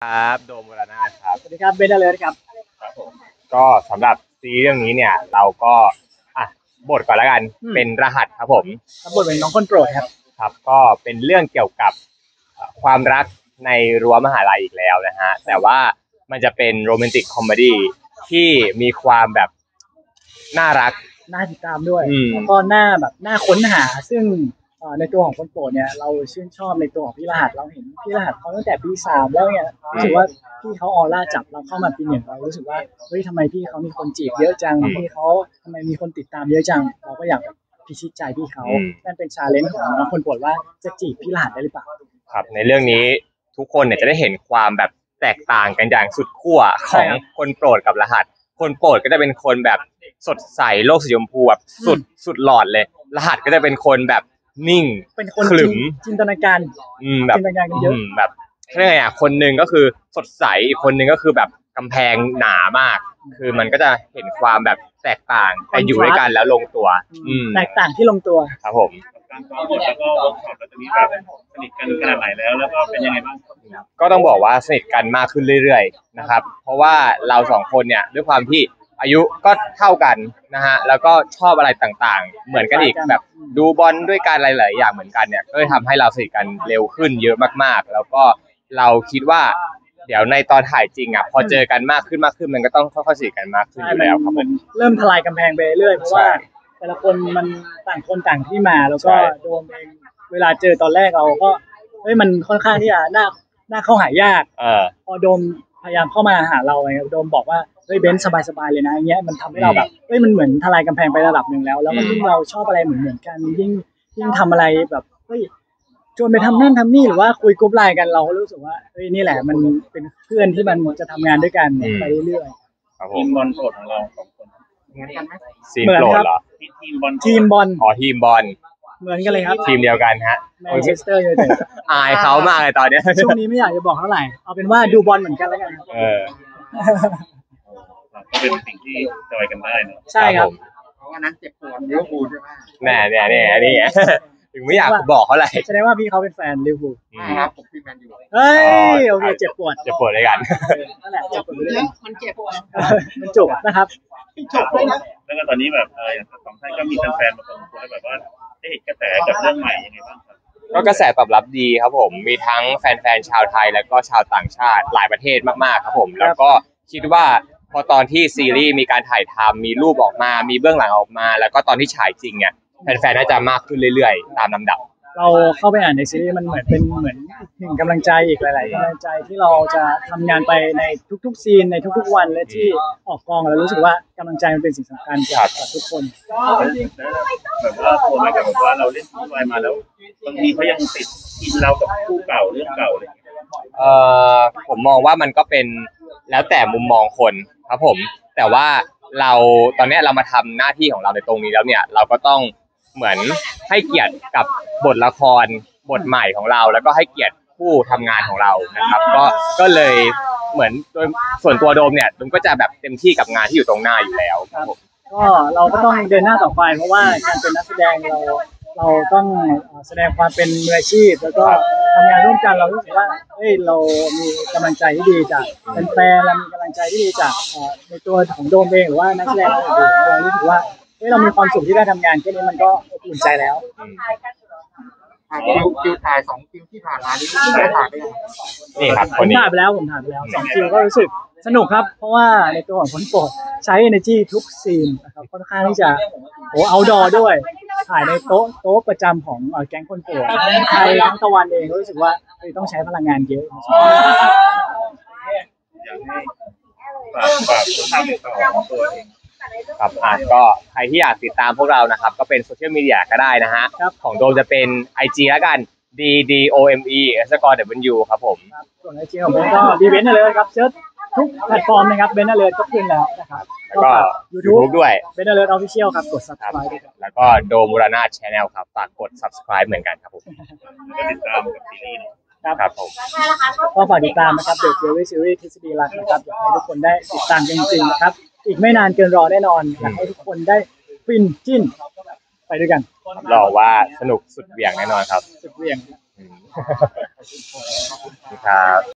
ครับโดมวรนาถครับสวัสดีครับเบนเลยครับครับผมก็สำหรับซีรีส์เรื่องนี้เนี่ยเราก็อ่ะบทก่อนแล้วกันเป็นรหัสครับผมรับบทเป็นน้องคนโปรดครับครับก็เป็นเรื่องเกี่ยวกับความรักในรั้วมหาลัยอีกแล้วนะฮะแต่ว่ามันจะเป็นโรแมนติกคอมเมดี้ที่มีความแบบน่ารักน่าติดตามด้วยแล้วก็น่าค้นหาซึ่งในตัวของคนโปรดเนี่ยเราชื่นชอบในตัวของพี่รหัสเราเห็นพี่รหัสเขาตั้งแต่ปี 3แล้วเนี่ยรู้สึกว่าพี่เขาออร่าจับเราเข้ามาปี 1เรารู้สึกว่าเฮ้ยทำไมพี่เขามีคนจีบเยอะจังพี่เขาทำไมมีคนติดตามเยอะจังเราก็อยากพิชิตใจพี่เขานั่นเป็นชาเลนจ์ของน้องคนโปรดว่าจะจีบพี่รหัสได้หรือเปล่าครับในเรื่องนี้ทุกคนเนี่ยจะได้เห็นความแบบแตกต่างกันอย่างสุดขั้วของคนโปรดกับรหัสคนโปรดก็จะเป็นคนแบบสดใสโลกสีชมพูแบบสุดหลอดเลยรหัสก็จะเป็นคนแบบนิ่งเป็นคนขรึมจินตนาการแบบจินตนาการกันเยอะแบบเรียกไงอ่ะคนหนึ่งก็คือสดใสอีกคนหนึ่งก็คือแบบกำแพงหนามากคือมันก็จะเห็นความแบบแตกต่างแต่อยู่ด้วยกันแล้วลงตัวแตกต่างที่ลงตัวครับผมการซ้อมบทแล้วก็เวิร์กช็อปแล้วตอนนี้แบบสนิทกันขนาดไหนแล้วก็เป็นยังไงบ้างก็ต้องบอกว่าสนิทกันมากขึ้นเรื่อยๆนะครับเพราะว่าเราสองคนเนี่ยด้วยความที่อายุก็เท่ากันนะฮะแล้วก็ชอบอะไรต่างๆเหมือนกันอีกแบบดูบอลด้วยกันหลายๆอย่างเหมือนกันเนี่ยก็เลยทำให้เราสนิทกันเร็วขึ้นเยอะมากๆแล้วก็เราคิดว่าเดี๋ยวในตอนถ่ายจริงอ่ะพอเจอกันมากขึ้นมันก็ต้องค่อยๆสนิทกันมากขึ้นอยู่แล้วครับผมเริ่มทลายกำแพงไปเรื่อยเพราะว่าแต่ละคนมันต่างคนต่างที่มาแล้วก็โดมเองเวลาเจอตอนแรกเราก็เฮ้ยมันค่อนข้างที่จะน่าเข้าหายากพอโดมพยายามเข้ามาหาเราไงโดมบอกว่าเฮ้ยเบนซ์สบายๆเลยนะอย่างเงี้ยมันทำให้เราแบบเฮ้ยมันเหมือนทลายกำแพงไประดับหนึ่งแล้วมันยิ่งเราชอบอะไรเหมือนกันยิ่งทำอะไรแบบเฮ้ยชวนไปทำนั่นทำนี่หรือว่าคุยกรุ๊ปไลน์กันเราก็รู้สึกว่าเฮ้ยนี่แหละมันเป็นเพื่อนที่มันจะทำงานด้วยกันไปเรื่อยๆทีมบอลโปรดของเราสองคนเหมือนกันไหมซีนโปรดเหรอทีมบอลทีมบอลเหมือนกันเลยครับทีมเดียวกันฮะแมนเชสเตอร์ยูไนเต็ดอายเขามากเลยตอนนี้ช่วงนี้ไม่อยากจะบอกเท่าไหร่เอาเป็นว่าดูบอลเหมือนกันแล้วกันก็เป็นสิ่งที่จอยกันได้เนอะใช่ครับเพราะว่านั้นเจ็บปวดลิเวอร์พูลใช่ไหมเนี่ยถึงไม่อยากบอกเขาเลยแสดงว่าพี่เขาเป็นแฟนลิเวอร์พูลใช่ครับผมพี่แมนยูเฮ้ยโอเคเจ็บปวดด้วยกันนั่นแหละเจ็บปวดด้วยมันเจ็บมันจุกนะครับจบเลยนะแล้วก็ตอนนี้แบบอย่างสองท่านก็มีแฟนๆมาส่งตัวแบบว่าได้เห็นกระแสกับเรื่องใหม่ยังไงบ้างครับก็กระแสตอบรับดีครับผมมีทั้งแฟนๆชาวไทยแล้วก็ชาวต่างชาติหลายประเทศมากๆครับผมแล้วก็คิดว่าพอตอนที่ซีรีส์มีการถ่ายทำมีรูปออกมามีเบื้องหลังออกมาแล้วก็ตอนที่ฉายจริงเนี่ยแฟนๆน่าจะมากขึ้นเรื่อยๆตามลำดับเราเข้าไปอ่านในซีรีส์มันเหมือนหนึ่งกำลังใจอีกหลายๆกำลังใจที่เราจะทำงานไปในทุกๆซีนในทุกๆวันและที่ออกกองแล้วรู้สึกว่ากำลังใจมันเป็นสิ่งสำคัญกับทุกคนแบบว่าโทรมากับว่าเราเล่นซีรีส์มาแล้วบางทีเขายังติดกินเรากับคู่เก่าเรื่องเก่าเลยผมมองว่ามันก็เป็นแล้วแต่มุมมองคนครับผมแต่ว่าเราตอนนี้เรามาทำหน้าที่ของเราในตรงนี้แล้วเนี่ยเราก็ต้องเหมือนให้เกียรติกับบทละครบทใหม่ของเราแล้วก็ให้เกียรติผู้ทำงานของเรานะครับก็เลยเหมือนโดยส่วนตัวโดมเนี่ยโดมก็จะแบบเต็มที่กับงานที่อยู่ตรงหน้าอยู่แล้วครับผมก็เราก็ต้องเดินหน้าต่อไปเพราะว่าการเป็นนักแสดงเราต้องแสดงความเป็นมืออาชีพแล้วก็ทำงานร่วมกันเรารู้สึกว่าเฮ้ยเรามีกำลังใจที่ดีจากแฟนๆเรามีกำลังใจที่ดีจากในตัวของโดมเองหรือว่านักแสดงอื่นๆเรารู้สึกว่าเรามีความสุขที่ได้ทำงานแค่นี้มันก็อุ่นใจแล้วคิวถ่าย2 คิวที่ผ่านมานี่ได้ถ่ายไปยังนี่ครับผมถ่ายไปแล้ว2 คิวก็รู้สึกสนุกครับเพราะว่าในตัวของคนโปรดใช้ energy ทุกซีนนะครับค่อนข้างที่จะoutdoor ด้วยถ่ายในโต๊ะประจำของแก๊งคนโปรดไทยทั้งตะวันเองรู้สึกว่าต้องใช้พลังงานเยอะอยากให้ฝากคนทำติดต่อของตัวเองครับก็ใครที่อยากติดตามพวกเรานะครับก็เป็นโซเชียลมีเดียก็ได้นะฮะของโดมจะเป็น IG แล้วกัน DDOME_W ครับผมส่วน IG ของผมก็ดีเบนต์เลยครับเซิร์ชทุกแพลตฟอร์มนะครับเบนต์เลยก็ขึ้นแล้วนะครับแล้วก็ YouTube ด้วยเบนต์เลย Official ครับกด Subscribe ด้วยแล้วก็โดมวรนาถ Channel ครับฝากกด Subscribe เหมือนกันครับผมก็ติดตามกับซีรีส์ครับผมก็ฝากติดตามนะครับ The Theory Series ทฤษฎีรักนะครับอยากให้ทุกคนได้ติดตามจริงๆนะครับอีกไม่นานเกินรอแน่นอนอยากให้ทุกคนได้ฟินจิ้นไปด้วยกันรอว่าสนุกสุดเหวี่ยงแน่นอนครับสุดเหวี่ยงครับ